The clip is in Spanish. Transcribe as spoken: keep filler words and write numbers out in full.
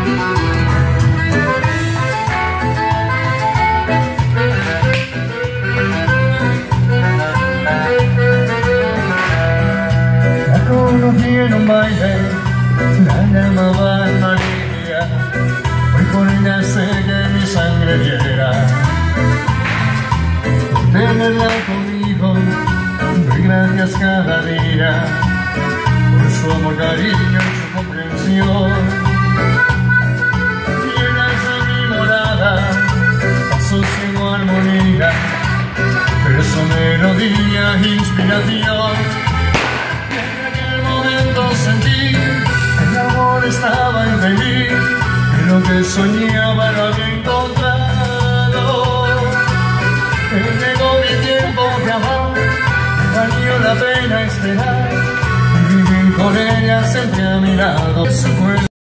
En un baile, la llamaba María, hoy por ella sé que mi sangre hiera. Por tenerla conmigo, doy gracias cada día, por su amor, cariño y su comprensión. Llenas a mi morada, pasos en armonía, verso, melodía, inspiración. Sentí que el amor estaba infeliz, que lo que soñaba lo había encontrado. Que llegó mi tiempo de amor, valió la pena esperar y vivir con ella siempre a mi lado.